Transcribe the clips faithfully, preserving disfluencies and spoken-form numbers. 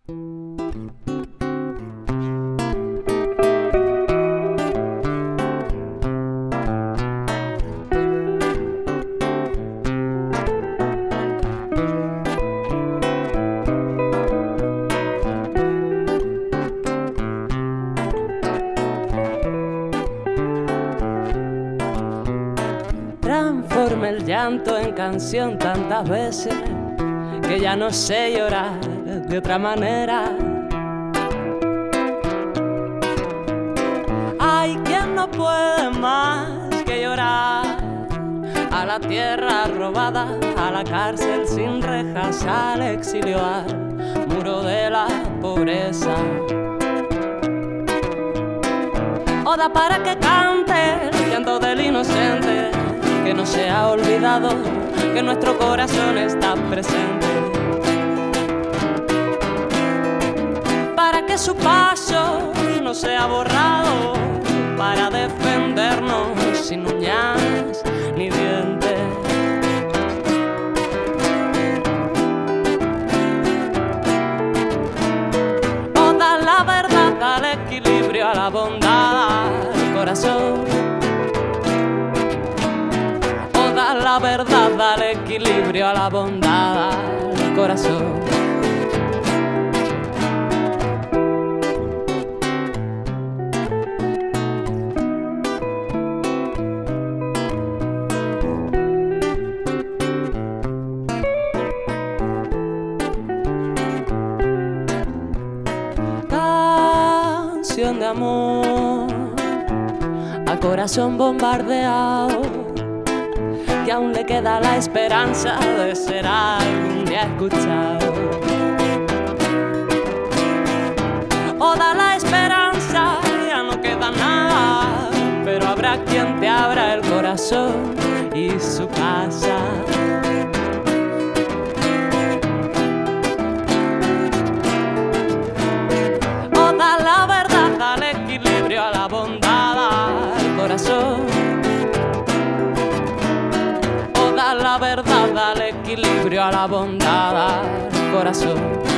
Transformé el llanto en canción tantas veces que ya no sé llorar de otra manera. Hay quien no puede más que llorar a la tierra robada, a la cárcel sin rejas, al exilio, al muro de la pobreza. Oda para que cante el llanto del inocente, que no se ha olvidado que nuestro corazón está presente, para que su paso no sea borrado, para defendernos sin uñas ni dientes. Toda la verdad al equilibrio, a la bondad, al corazón. Toda la verdad al equilibrio, a la bondad, al corazón. Canción de amor a corazón bombardeado, que aún le queda la esperanza de ser algún día escuchado. Oda la esperanza, ya no queda nada, pero habrá quien te abra el corazón y su casa. Oda la verdad al equilibrio, a la bondad, al corazón. La verdad al equilibrio, a la bondad, al corazón.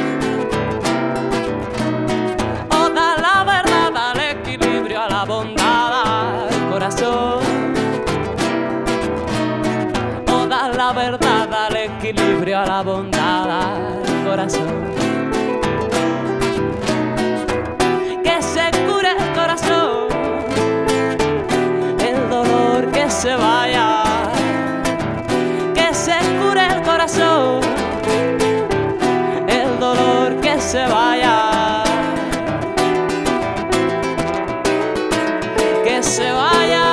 Toda la verdad al equilibrio, a la bondad, al corazón. Toda la verdad al equilibrio, a la bondad, al corazón. Que se cure el corazón, el dolor que se vaya. Se cure el corazón, el dolor que se vaya, que se vaya.